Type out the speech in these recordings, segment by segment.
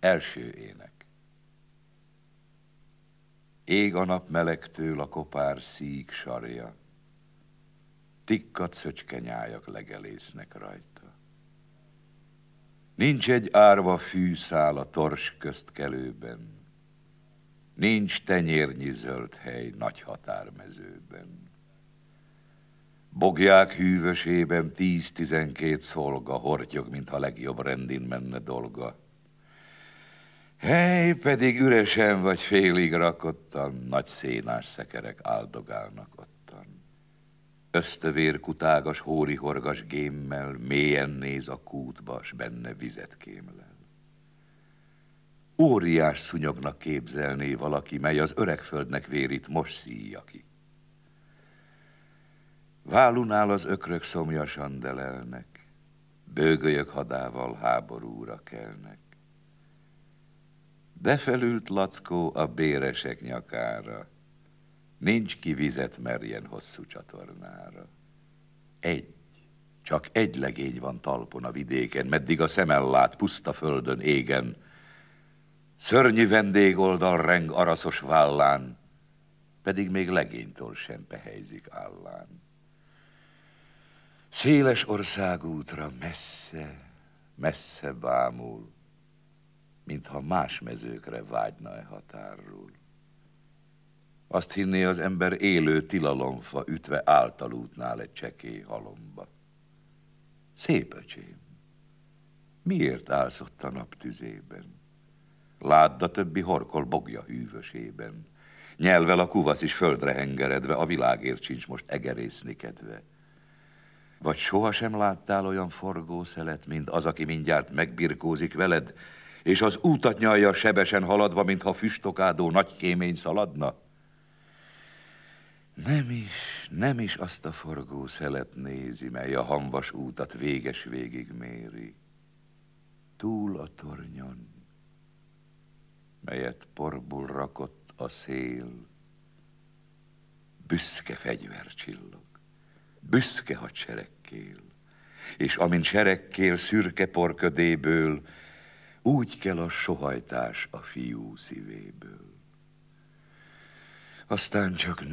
Első ének. Ég a nap melegtől a kopár szíg sarja, tikkat szöcskenyájak legelésznek rajta. Nincs egy árva fűszál a tors köztkelőben, nincs tenyérnyi zöld hely nagy határmezőben. Bogják hűvösében 10-12 szolga hortyog, mintha legjobb rendin menne dolga. Hely pedig üresen vagy félig rakottan, nagy szénás szekerek áldogálnak ottan. Ösztövér kutágas, hórihorgas gémmel mélyen néz a kútba, s benne vizet kémlel. Óriás szúnyognak képzelné valaki, mely az öregföldnek vérit most szíja ki. Vállunál az ökrök szomjasan delelnek, bőgölyök hadával háborúra kelnek. Befelült Lackó a béresek nyakára, nincs ki vizet merjen hosszú csatornára. Csak egy legény van talpon a vidéken, meddig a szemel lát puszta földön égen. Szörnyű vendégoldal reng araszos vállán, pedig még legénytől sem pehelyzik állán. Széles országútra messze bámul, mintha más mezőkre vágyna határról. Azt hinné az ember élő tilalomfa, ütve általútnál egy csekély halomba. Szép öcsém, miért állsz ott a naptüzében? Ládd, a többi horkol bogja hűvösében. Nyelvel a kuvasz is földre hengeredve, a világért sincs most egerészni kedve. Vagy sohasem láttál olyan forgószelet, mint az, aki mindjárt megbirkózik veled, és az útat nyalja sebesen haladva, mintha füstokádó nagy kémény szaladna? Nem is azt a forgószelet nézi, mely a hamvas útat véges végig méri. Túl a tornyon, melyet porból rakott a szél, büszke fegyver csillog, büszke hadseregkél, és amint seregkél szürke porködéből, úgy kell a sohajtás a fiú szívéből. Aztán csak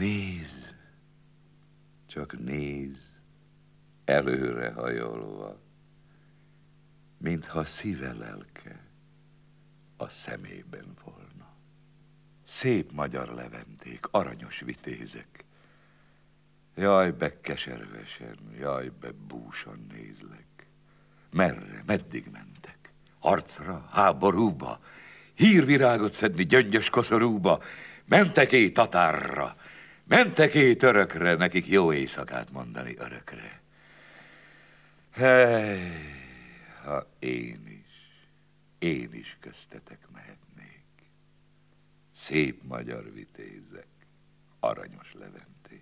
néz, előre hajolva, mintha szíve lelke a szemében volna. Szép magyar leventék, aranyos vitézek, jaj, be keservesen, jaj, be búsan nézlek. Merre, meddig mentek? Harcra, háborúba, hírvirágot szedni gyöngyös koszorúba, mentek-é tatárra, mentek-é törökre, nekik jó éjszakát mondani örökre. Hely, ha én is köztetek mehetnék. Szép magyar vitézek, aranyos leventék.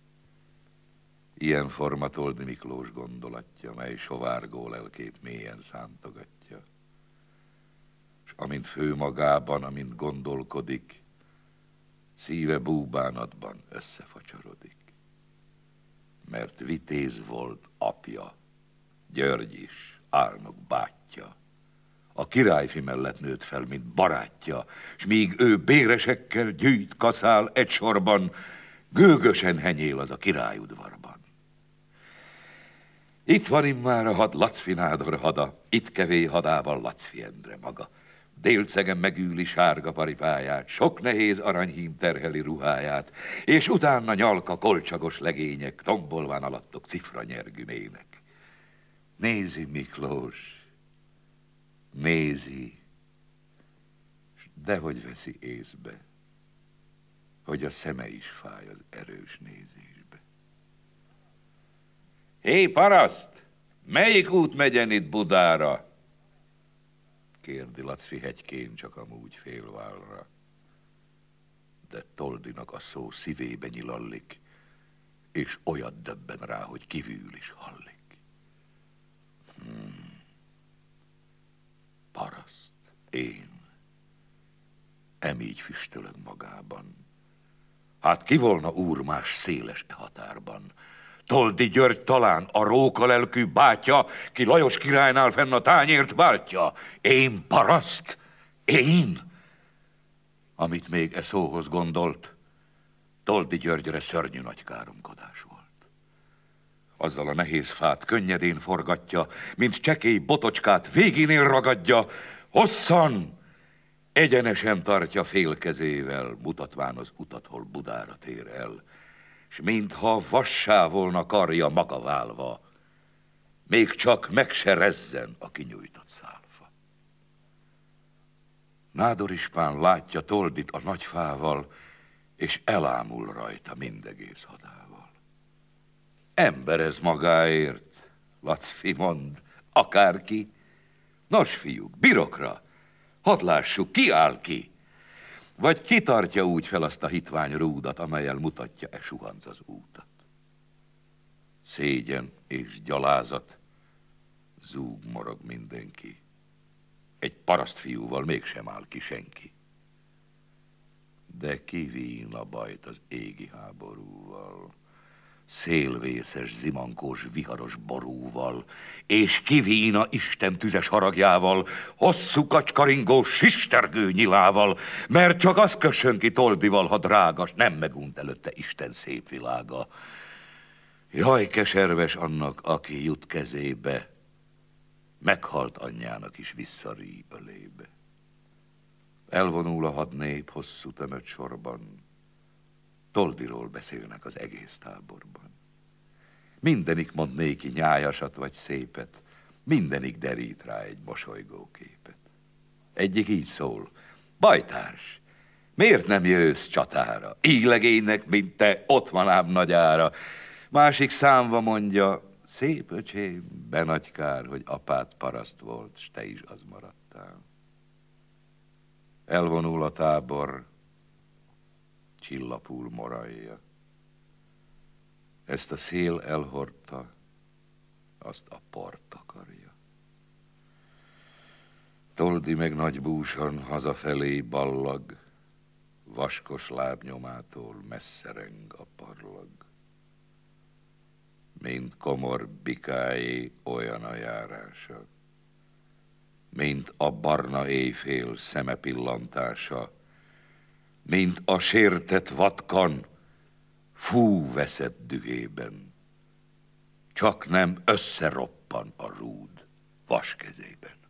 Ilyen forma Toldy Miklós gondolatja, mely sovárgó lelkét mélyen szántogatja. S amint fő magában, amint gondolkodik, szíve búbánatban összefacsorodik. Mert vitéz volt apja, György is, Álnok bátyja. A királyfi mellett nőtt fel, mint barátja, s míg ő béresekkel gyűjt, kaszál egy sorban, gőgösen henyél az a királyudvarban. Itt van immár a had Lacfi nádor hada, itt kevé hadával Lacfi Endre maga. Délcegen megüli sárga paripáját, sok nehéz aranyhím terheli ruháját, és utána nyalka kolcsagos legények, tombolván alattok cifra nyergümének. Nézi Miklós, nézi, dehogy veszi észbe, hogy a szeme is fáj az erős nézésbe. Hé, paraszt, melyik út megyen itt Budára? Kérdi Lacfi hegykén csak amúgy félválra. De Toldynak a szó szívébe nyilallik, és olyat döbben rá, hogy kívül is hallik. Paraszt, én, így füstölög magában. Hát ki volna úr más széles határban? Toldy György talán a rókalelkű bátya, ki Lajos királynál fenn a tányért váltja. Én paraszt? Én? Amit még e szóhoz gondolt, Toldy Györgyre szörnyű nagy káromkodás volt. Azzal a nehéz fát könnyedén forgatja, mint csekély botocskát végénél ragadja, hosszan, egyenesen tartja félkezével, mutatván az utat, hol Budára tér el, s mintha vassá volna karja maga válva, még csak meg se rezzen a kinyújtott szálfa. Nádor ispán látja Toldit a nagy fával, és elámul rajta mindegész hadával. Emberez magáért, Lacfi mond, akárki. Nos, fiúk, birokra, hadd lássuk, ki áll ki? Vagy kitartja úgy fel azt a hitvány rúdat, amellyel mutatja e suhanc az útat? Szégyen és gyalázat, zúg morog mindenki. Egy parasztfiúval mégsem áll ki senki. De kivín a bajt az égi háborúval, szélvészes, zimankós, viharos borúval, és kivína Isten tüzes haragjával, hosszú kacskaringó sistergő nyilával, mert csak az kössön ki Toldival, ha drágas, nem megunt előtte Isten szép világa. Jaj, keserves annak, aki jut kezébe, meghalt anyjának is visszarí ölébe. Elvonul a hadnép hosszú tömött sorban, Toldiról beszélnek az egész táborban. Mindenik mond néki nyájasat vagy szépet, mindenik derít rá egy mosolygó képet. Egyik így szól: bajtárs, miért nem jössz csatára? Így legénynek, mint te, ott van ám nagyára. Másik számva mondja: szép öcsém, be nagy kár, hogy apád paraszt volt, s te is az maradtál. Elvonul a tábor, csillapul morajja. Ezt a szél elhordta, azt a por takarja. Toldy meg nagy búsan hazafelé ballag, vaskos lábnyomától messze reng a parlag. Mint komor bikáé olyan a járása, mint a barna éjfél szeme pillantása, mint a sértett vatkan fú veszett dühében, csak nem összeroppan a rúd vas kezében.